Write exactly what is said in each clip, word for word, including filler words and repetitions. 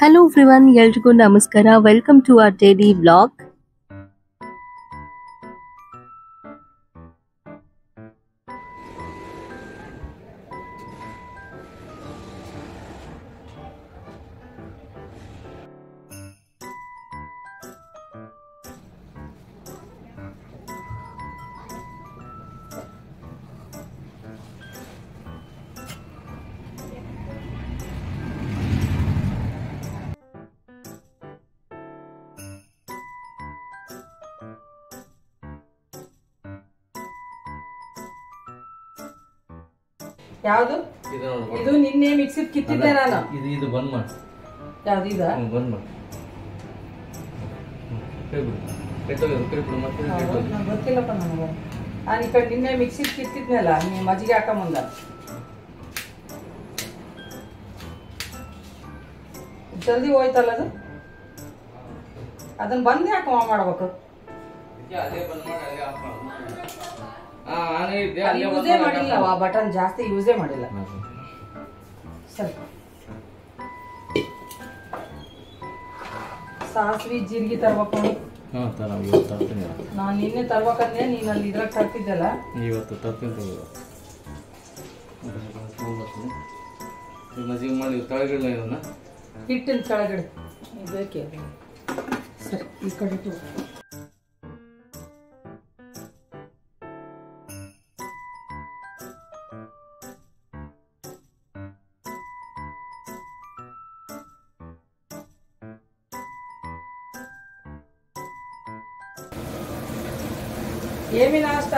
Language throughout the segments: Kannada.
Hello everyone, ಎಲ್ರಿಗೂ ನಮಸ್ಕಾರ. Welcome to our daily vlog. ಯಾವುದು ಇದು ನಿನ್ನೆ ಮಿಕ್ಸಿದ್ ಕಿತ್ತಿದ್ದೆ ನಾನು. ಇದು ಇದು ಬಂದ್ ಮಾಡಿ. ಯಾವುದು ಇದು ಬಂದ್ ಮಾಡಿ. ಕೈ ಬಿಡು ಕೈ ತೆಗೆದು ಕೈ ಬಿಡು ಮತ್ತೆ ಕೈ ತೆಗೆದು. ನಂಗೆ ಗೊತ್ತಿಲ್ಲಪ್ಪ ನನಗೆ. ನಾನು ಈ ಕಡೆ ನಿನ್ನೆ ಮಿಕ್ಸಿದ್ ಕಿತ್ತಿದ್ನಲ್ಲ ನೀ ಮಜ್ಜಿಗೆ ಹಾಕೊಂಬಂದ ಜಲ್ದಿ ಹೋಯ್ತಲ್ಲ ಅದು. ಅದನ್ನ ಬಂದ್ ಯಾಕೆ ಮಾಡ್ಬೇಕು? ಅದೇ ಬಂದ್ ಮಾಡಿ ಅಲ್ಲೇ ಆಫ್ ಮಾಡು. ಹಾ ಆನೆ ಇದೆ ಅಲ್ಲಿ ಯೂಸೇ ಮಾಡಿಲ್ಲ, ಆ ಬಟನ್ ಜಾಸ್ತಿ ಯೂಸೇ ಮಾಡಿಲ್ಲ. ಸರಿ ಸಾಸಿವೆ ಜೀರಿಗೆ ತರ್ಬೇಕು. ಹಾ ತರ ಇವತ್ತು ತರ್ತೀನಿ. ನಾನು ನಿನ್ನೆ ತರ್ಬೇಕಂದ್ರೆ ನೀನು ಅಲ್ಲಿ ಇದ್ರಾಗ ತರ್ತಿದ್ದಲ್ಲ. ಇವತ್ತು ತರ್ತೀನಿ. ಮಜ್ಜಿಗೆ ಮಾಡಿ ತಳಗಿಡಲ್ಲ ಇವನ್ನ ಹಿಟ್ಟಿನ ಕೆಳಗಡೆ ಬೇಕೇ. ಸರಿ ಈ ಕಡೆ ಇಟ್ಟು ఏమి నాస్తా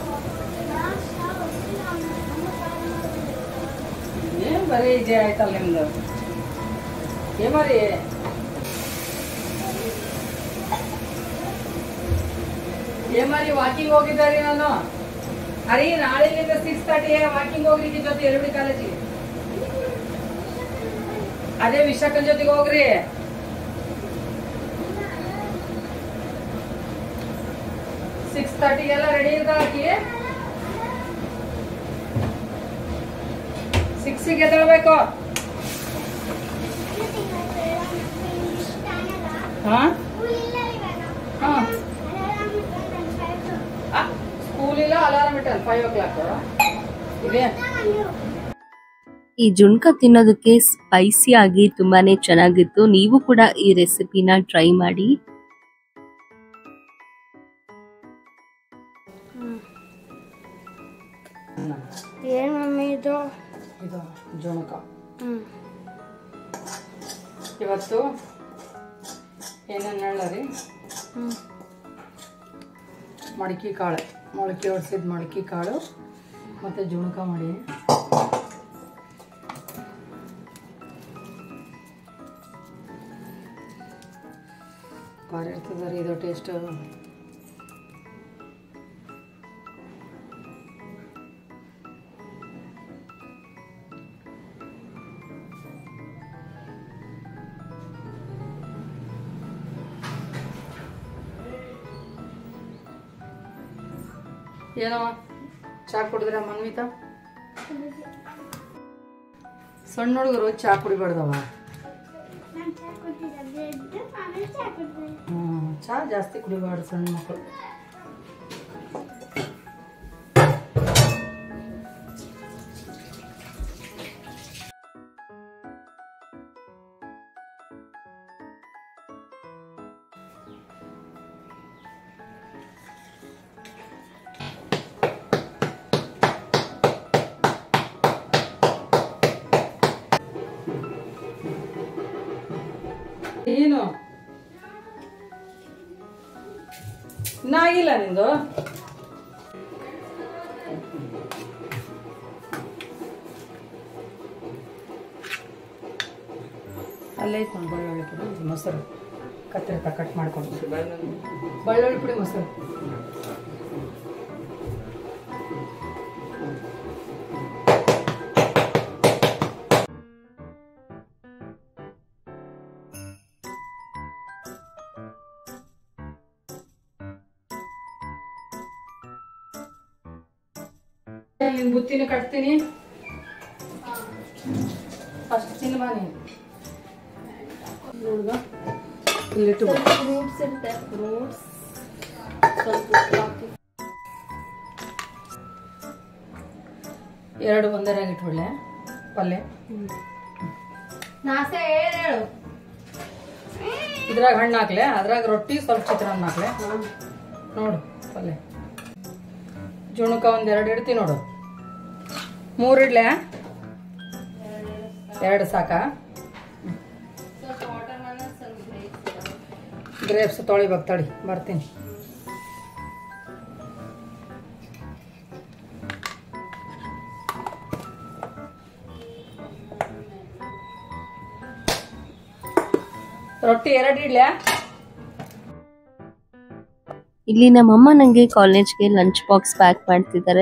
ఏం బరీ ఇదే ఆಯ್ತಲ್ಲ ನಿಮ್ದು. ಏ ಮರಿ ಏ ಮರಿ ವಾಕಿಂಗ್ ಹೋಗಿದ್ದಾರೆ ನಾನು. ಅರೆ ನಾಳೆಯಿಂದ ಸಿಕ್ಸ್ ತರ್ಟಿ ವಾಕಿಂಗ್ ಹೋಗ್ರಿ ಜೊತೆ ಎರಡು ಕಾಲೇಜಿಗೆ. ಅದೇ ವಿಶಾಖನ್ ಜೊತೆಗೆ ಹೋಗ್ರಿ. ಸಿಕ್ಸ್ ತರ್ಟಿಗೆಲ್ಲ ರೆಡಿ ಇರ್ತಾಳಕಿ. ಸಿಕ್ಸಿಗೆ ಎದ್ದೇಳಬೇಕು. ಹಾ ಸ್ಕೂಲ್ ಇಲ್ಲ, ಅಲಾರಾಮ್ ಇಟ್ಟಲ್ಲ ಫೈವ್ ಓ ಕ್ಲಾಕ್ ಇದೆ. ಈ ಜುಣ್ಕ ತಿನ್ನೋದಕ್ಕೆ ಸ್ಪೈಸಿ ಆಗಿ ತುಂಬಾನೇ ಚೆನ್ನಾಗಿತ್ತು. ನೀವು ಕೂಡ ಈ ರೆಸಿಪಿನ ಟ್ರೈ ಮಾಡಿ. ಏನು ಮಮ್ಮಿ ಇದು? ಇದು ಜುಣಕ. ಇವತ್ತು ಏನೇನು ಹೇಳರಿ? ಮಡಕಿ ಕಾಳು, ಮೊಳಕೆ ಹೊಡ್ಸಿದ ಮಡಕಿ ಕಾಳು ಮತ್ತು ಜುಣಕ ಮಾಡಿ. ಭಾರಿ ಇರ್ತದೆ ರೀ ಇದು ಟೇಸ್ಟ್. ಏನೋ ಚಾ ಕುಡಿದ್ರ ಮನ್ವಿತಾ? ಸಣ್ಣ ಹುಡುಗರು ಚಾ ಕುಡಿಬಾರ್ದವ. ಹ್ಮ್ ಚಾ ಜಾಸ್ತಿ ಕುಡಿಬಾರ್ದು ಸಣ್ಣ ಮಕ್ಕಳು. ಏನು ಇನ್ನಾಗಿಲ್ಲ ನಿಂದು? ಅಲ್ಲೇ ಇತ್ತು ಬೆಳ್ಳುಳ್ಳಿ ಪುಡಿ, ಮೊಸರು ಕತ್ತರಿ ಕಟ್ ಮಾಡ್ಕೊಂಡು. ಬೆಳ್ಳುಳ್ಳಿ ಪುಡಿ, ಮೊಸರು. ಬುತ್ತಿನ ಕಟ್ತೀನಿ. ಫಸ್ಟ್ ತಿನ್ಬಾ ನೀನು. ನೋಡುವ ಇಲ್ಲಿಟ್ಟು ಫ್ರೂಟ್ಸ್ ಇರುತ್ತೆ. ಫ್ರೂಟ್ಸ್ ಸ್ವಲ್ಪ ಹಾಕಿ. ಎರಡು ಒಂದರಾಗಿ ಇಟ್ಬಿಡ್ಲೆ ಪಲ್ಯ. ನಾಸೆ ಹೇಳು. ಇದ್ರಾಗ ಹಣ್ಣು ಹಾಕ್ಲೆ, ಅದ್ರಾಗ ರೊಟ್ಟಿ ಸ್ವಲ್ಪ ಚಿತ್ರಾನ್ನ ಹಾಕ್ಲೆ. ನೋಡು ಪಲ್ಯ ಜುಣಕ ಒಂದ್ ಎರಡು ಇಡ್ತಿ ನೋಡು. ಮೂರು ಇಡ್ಲೆ? ಎರಡು ಸಾಕಾ? ಗ್ರೇಪ್ಸ್ ತೊಳಿಬೇಕು ತಡಿ, ಬರ್ತೀನಿ. ರೊಟ್ಟಿ ಎರಡು ಇಡ್ಲೆ? ಇಲ್ಲಿ ನಮ್ಮಮ್ಮ ನಂಗೆ ಕಾಲೇಜ್ಗೆ ಲಂಚ್ ಬಾಕ್ಸ್ ಪ್ಯಾಕ್ ಮಾಡ್ತಿದ್ದಾರೆ.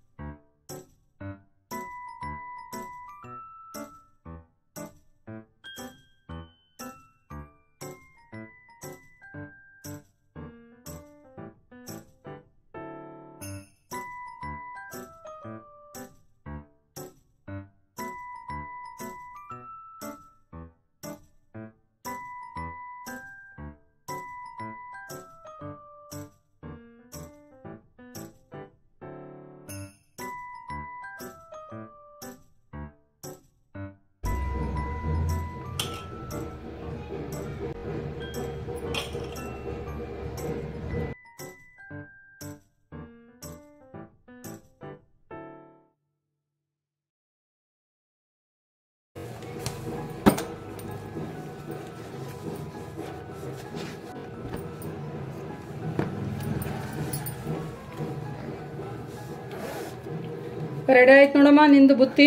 ರೆಡಿ ಆಯ್ತು ನೋಡಮ್ಮ ನಿಂದು ಬುತ್ತಿ.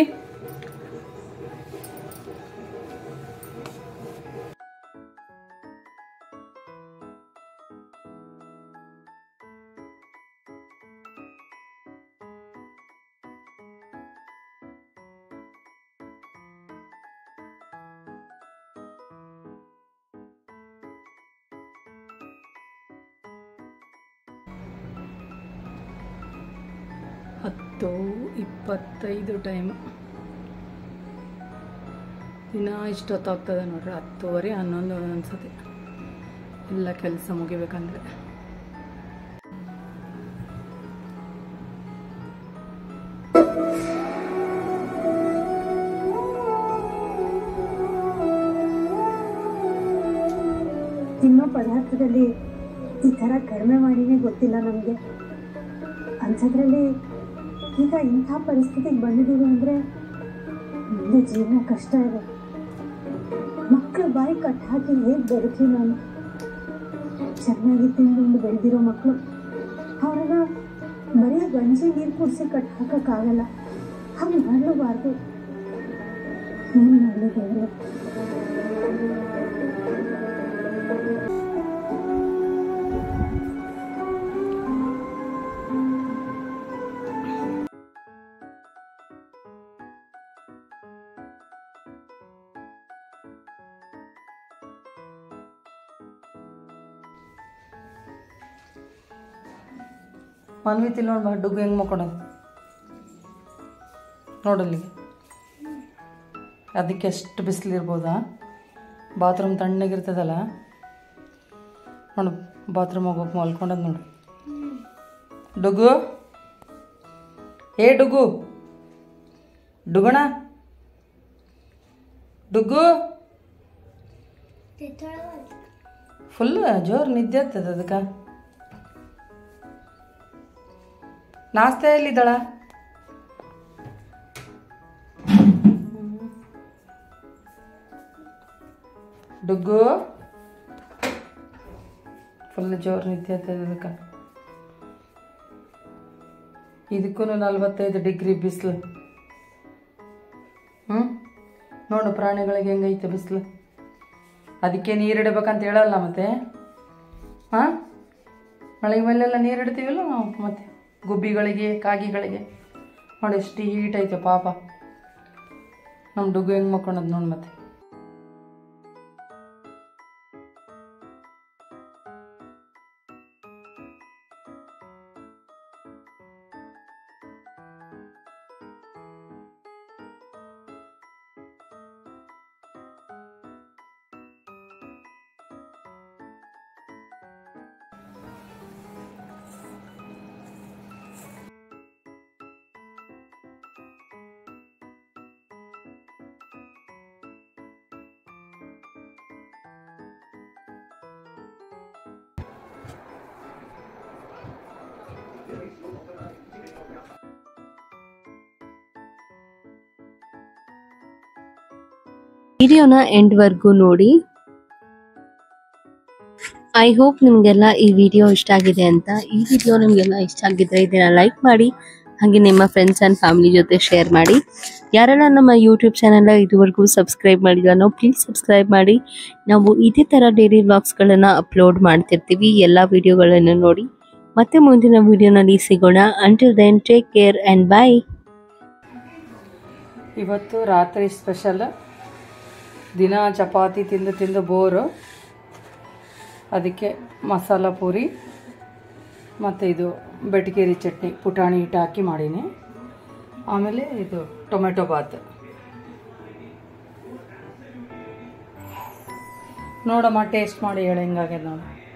ಹತ್ತು ಇಪ್ಪತ್ತೈದು ಟೈಮ್ ಇನ್ನೂ ಇಷ್ಟೊತ್ತಾಗ್ತದೆ ನೋಡ್ರಿ. ಹತ್ತುವರೆ ಹನ್ನೊಂದು ಅನ್ಸುತ್ತೆ ಎಲ್ಲ ಕೆಲಸ ಮುಗಿಬೇಕಂದ್ರೆ. ತಿನ್ನೋ ಪದಾರ್ಥದಲ್ಲಿ ಈ ಥರ ಕಡಿಮೆ ಮಾಡಿನೇ ಗೊತ್ತಿಲ್ಲ ನಮಗೆ. ಅಂಥದ್ರಲ್ಲಿ ಈಗ ಇಂಥ ಪರಿಸ್ಥಿತಿಗೆ ಬಂದಿದ್ದೀವಿ ಅಂದರೆ ಮುಂದೆ ಜೀವನ ಕಷ್ಟ ಇದೆ. ಮಕ್ಕಳು ಬಾಯಿ ಕಟ್ ಹಾಕಿ ಹೇಗೆ ಬದುಕಿ ನಾನು? ಚೆನ್ನಾಗಿ ತಿಂದು ಬೆಳೆದಿರೋ ಮಕ್ಕಳು, ಅವ್ರನ್ನ ಬರೀ ಗಂಜಿ ನೀರು ಕುಡಿಸಿ ಕಟ್ ಹಾಕೋಕ್ಕಾಗಲ್ಲ. ಹಾಗೆ ಮಾಡಲೂಬಾರ್ದು. ಏನು ಮಾಡಲಿ ದೇವ್ರೆ? ಮನ್ವಿತಿಲ್ ನೋಡ್ಬಾ ಡುಗ್ಗು ಹೆಂಗೆ ಮಕ್ಕೊಡೋದು ನೋಡಲ್ಲಿಗೆ. ಅದಕ್ಕೆ ಎಷ್ಟು ಬಿಸಿಲಿರ್ಬೋದಾ? ಬಾತ್ರೂಮ್ ತಣ್ಣಗಿರ್ತದಲ್ಲ ನೋಡು. ಬಾತ್ರೂಮ್ ಹೋಗೋಕೆ ಮಲ್ಕೊಂಡದ್ ನೋಡು. ಡುಗ್ಗು, ಏ ಡುಗ್ಗು, ಡುಗಣ, ಡುಗ್ಗು. ಫುಲ್ ಜೋರು ನಿದ್ದೆ ಆಗ್ತದೆ ಅದಕ್ಕೆ. ನಾಸ್ತೆ ಎಲ್ಲಿದ್ದಾಳ? ಡುಗ್ಗು ಫುಲ್ ಜೋರು ನಿದ್ದೆ ಆಗ್ತದೆ ಅದಕ್ಕೆ. ಇದಕ್ಕೂ ನಲ್ವತ್ತೈದು ಡಿಗ್ರಿ ಬಿಸಿಲು. ಹ್ಞೂ ನೋಡು ಪ್ರಾಣಿಗಳಿಗೆ ಹೆಂಗೈತೆ ಬಿಸಿಲು. ಅದಕ್ಕೆ ನೀರಿಡಬೇಕಂತ ಹೇಳಲ್ಲ ಮತ್ತೆ. ಹಾಂ ಮಳೆಗೆ ಮೇಲೆಲ್ಲ ನೀರಿಡ್ತೀವಲ್ಲ ನಾವು. ಮತ್ತೆ ಗುಬ್ಬಿಗಳಿಗೆ ಕಾಗಿಗಳಿಗೆ ನೋಡಿ ಎಷ್ಟು ಹೀಟ್ ಐತೆ ಪಾಪ. ನಮ್ಮ ಡುಗ್ಗು ಹೆಂಗೆ ಮಕ್ಕೊಳೋದು ನೋಡಿ. ಮತ್ತೆ ವಿಡಿಯೋನ ಎಂಡ್ವರೆಗೂ ನೋಡಿ. ಐ ಹೋಪ್ ನಿಮಗೆಲ್ಲ ಈ ವಿಡಿಯೋ ಇಷ್ಟ ಆಗಿದೆ ಅಂತ. ಈ ವಿಡಿಯೋ ನಿಮಗೆಲ್ಲ ಇಷ್ಟ ಆಗಿದ್ರೆ ಇದನ್ನ ಲೈಕ್ ಮಾಡಿ, ಹಾಗೆ ನಿಮ್ಮ ಫ್ರೆಂಡ್ಸ್ ಆ್ಯಂಡ್ ಫ್ಯಾಮಿಲಿ ಜೊತೆ ಶೇರ್ ಮಾಡಿ. ಯಾರೆಲ್ಲ ನಮ್ಮ ಯೂಟ್ಯೂಬ್ ಚಾನಲ್ ಇದುವರೆಗೂ ಸಬ್ಸ್ಕ್ರೈಬ್ ಮಾಡಿಲ್ಲನೋ ಪ್ಲೀಸ್ ಸಬ್ಸ್ಕ್ರೈಬ್ ಮಾಡಿ. ನಾವು ಇದೇ ಥರ ಡೈಲಿ ವ್ಲಾಗ್ಸ್ಗಳನ್ನು ಅಪ್ಲೋಡ್ ಮಾಡ್ತಿರ್ತೀವಿ. ಎಲ್ಲ ವಿಡಿಯೋಗಳನ್ನು ನೋಡಿ. ಮತ್ತೆ ಮುಂದಿನ ವಿಡಿಯೋನಲ್ಲಿ ಸಿಗೋಣ. Until then take care and bye. ಇವತ್ತು ರಾತ್ರಿ ಸ್ಪೆಷಲ್. ದಿನ ಚಪಾತಿ ತಿಂದು ತಿಂದು ಬೋರು, ಅದಕ್ಕೆ ಮಸಾಲ ಪೂರಿ ಮತ್ತು ಇದು ಬೆಟಗೇರಿ ಚಟ್ನಿ ಪುಟಾಣಿ ಹಿಟ್ಟು ಹಾಕಿ ಮಾಡೀನಿ. ಆಮೇಲೆ ಇದು ಟೊಮೆಟೊ ಬಾತ್. ನೋಡಮ್ಮ ಟೇಸ್ಟ್ ಮಾಡಿ ಹೇಳಿ ಹೆಂಗಾಗ್ಯದ ನೋಡಿ.